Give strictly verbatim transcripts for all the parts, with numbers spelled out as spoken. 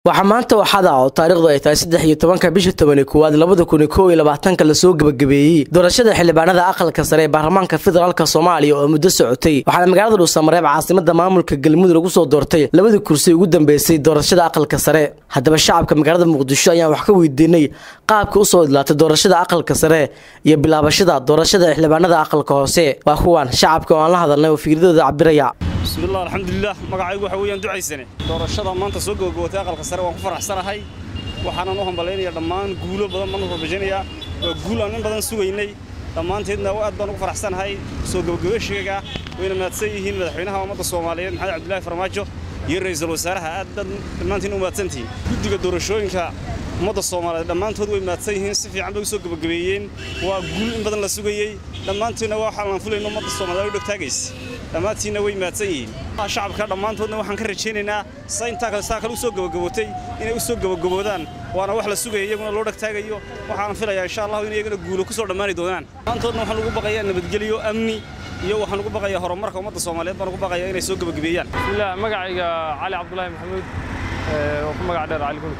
waxaa maanta waxada oo taariikhdu ay tahay saddex iyo tobanka bisha toban iyo koowaad labada kun iyo kow iyo labaatanka la soo gabagabeeyay doorashada xildhibaanada aqalka sare ee baarlamaanka federaalka Soomaaliya oo muddo socotay waxaana magaalada Dhuusamareeb caasimadda maamulka Galmudug lagu soo doortay labada kursi ugu dambeysay doorashada aqalka sare haddaba shacabka magaalada Muqdisho ayaa wax ka weydiinay qaabka u soo idlaatay doorashada aqalka sare iyo bilaabashada doorashada xildhibaanada aqalka hoose waa kuwan shacabka oo aan la hadalnay oo fiirdooda cabiraya بسم الله الحمد لله magacaygu waxa weeyaan ducaysane doorashada maanta soo gabagabowday aqalka sare waan ku faraxsanahay waxaan u hambaleynayaa dhammaan guulo badan ma rabajinaya oo guul aan in badan sugaynay dhamaanteedna aad baan ugu faraxsanahay soo gabagabashayga wayna maadsan yihiin madaxweynaha ummadda Soomaaliyeed Maxamed Cabdullaahi Farmaajo iyo ra'iisul wasaaraha aad dhamaantiin u maadsantiin guddiga doorashooyinka ummadda Soomaaliyeed dhamaantood way maadsan yihiin si fiican bay u soo gabagabeeyeen waa guul in badan la sugayay dhamaantiina waxa aan fulayno ummadda Soomaaliyeed u dhagtaagays dhamaantiina way maadsan yihiin shacabka dhamaantoodna waxaan ka rajaynaynaa saynta kale saa kale u soo gabagabootay inay u soo gabagaboodaan waana wax la sugayay iyaguna loo dhagtaagayo waxaan filayaa insha Allah in iyaguna guulo ku soo dhamaani doonaan dhamaantoodna waxaan ugu baqayaa nabadgelyo amni iyo waxaan ugu baqayaa horumarka ummadda Soomaaliyeed baan ugu baqayaa inay soo gabagabeeyaan bismillaah magacayga Cali Cabdullaahi Maxamuud ee oo ku magac dheer Cali Kun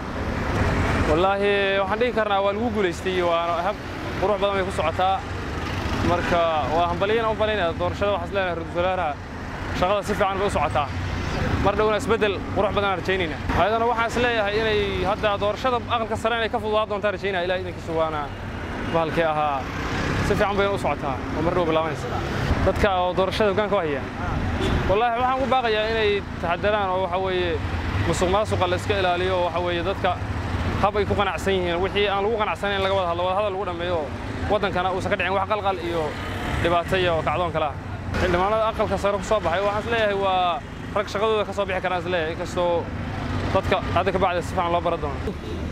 wallahi waxaan dhihi karnaa waa lagu guuleystay waa hab qurux badan ay ku socotaa marka waa hambaliyeen oo balinaa doorashada waxa isleeyahay ra'iisul wasaaraha shaqada si fiican bay u socotaa mar dhawna isbedel qurux badan arjaynina ayadana waxa isleeyahay inay hadda doorashada aqalka sare ay ka fududaan doonto arjaynaa ilaa idinka suwaana bahalkii ahaa si fiican bay u socotaa oo mar dhow bilaabanaysa dadka doorashada hogaanka wahaya wallahi waxaan u baaqayaa inay taxadaraan oo waxa weeye musuqmaasuqa la iska ilaaliyo waxa weeye dadka hab ay ku qanacsan yihiin wixii aan lagu qanacsanayn laga wada hadlo wada hadal lagu dhameeyo wadankana uu ka dhicin wax qalqal iyo dhibaato iyo kacdoon kala xildhibaanada aqalka sare ku soo baxay waxaan isleeyahay waa rag shaqadooda ka soo bixi karaan isleeyahay kasto dadka hadda ka bacda si fiican loo baran doono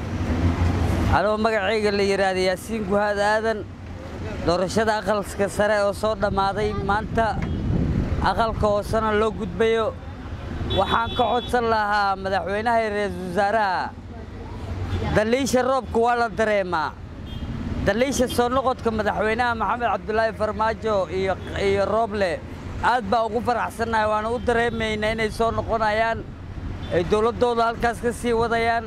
anoo magacayga la yiraahdo Yaasiin Guhaad Aadan doorashada aqalka sare oo soo dhamaaday maanta aqalka hoosena loo gudbayo waxaan ka codsan lahaa madaxweynaha iyo ra'iisul wasaaraha daliisha roobku waa la dareemaa daliisha soo noqodka madaxweynaha Maxamed Cabdullaahi Farmaajo iyo iyo Rooble aad baa ugu faraxsanahay waan u dareemaynaa inay soo noqonayaan ay dawladooda halkaas ka sii wadayaan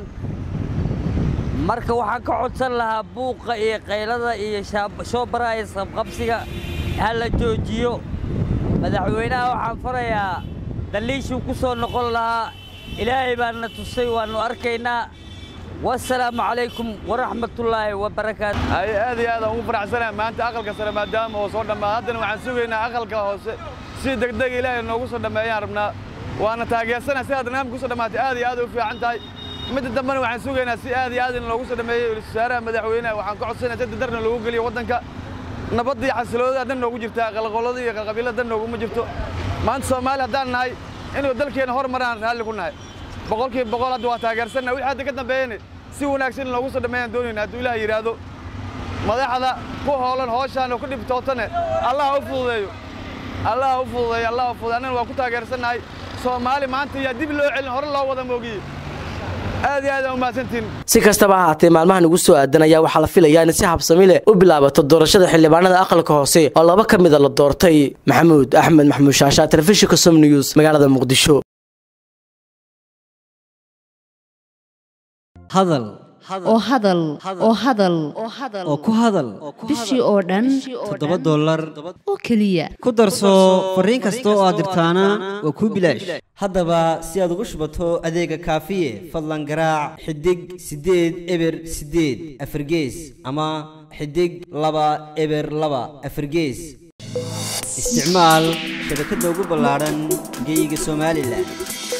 marka waxaan ka codsan lahaa buuqa iyo qaylada iyo shoobaraya sabqabsiga hala joojiyo madaxweynaha waxaan farayaa daliishu ku soo noqon lahaa ilaahay baan na tusay waanu arkaynaa والسلام عليكم ورحمة الله وبركاته. أي هذه هذا هو فرح سنة ما أنت أقل كسر ما دام وصلنا ما هذا وعن سوينا أقل كهوس سيد دق دق إلى إنه وصلنا ما يعرفنا وأنا تاجي سنة سيد نام وصلنا ما هذه هذا وفي عندي مد الدمر وعن سوينا سيد هذه هذا إنه وصلنا ما السعر مدحوينا وعن قعد سنة تد درنا لو قلي ودنك نبضي حسلوا هذا إنه وجبتها أقل غلطي قبيلة إنه ومجبته ما أنت سومال هذا هاي إنه دلك هنا هور مران هاللي كنا بقول كيف بقول أدوات تاجر سنة وحد كده بيني si wanaagsan loogu soo dhameeyaan doonayna haduu Ilaahay yiraahdo madaxda ku hoolan hooshaan oo ku dhibtootane Allah u fududeeyo Allah u fududeeyo Allah u fududeeyo waa ku taageersanahay Soomaali maanta iyo dib loo celin hore loo wada moogiyo aad iyo aad u maasantiin si kastaba ahaatee maalmahan ugu soo aadanaya waxa la filayaa in si habsami leh u bilaabato doorashada xildhibaanada aqalka hoose oo laba ka mid ah la doortay Maxamuud Axmed Maxamuud Shaasha telefishinka Som News magaalada Muqdisho hadal oo hadal oo hadal oo ku hadal bishii oo dhan toddoba dollar oo kaliya ku darso fariin kasta oo aad dirtaana waa ku bilaash haddaba si aad ugu shubato adeega kaafiye fadlan garaac xidig sideed eber sideed afargees ama xidig laba eber laba afargees isticmaal shabakadda ugu ballaaran geyga Soomaaliland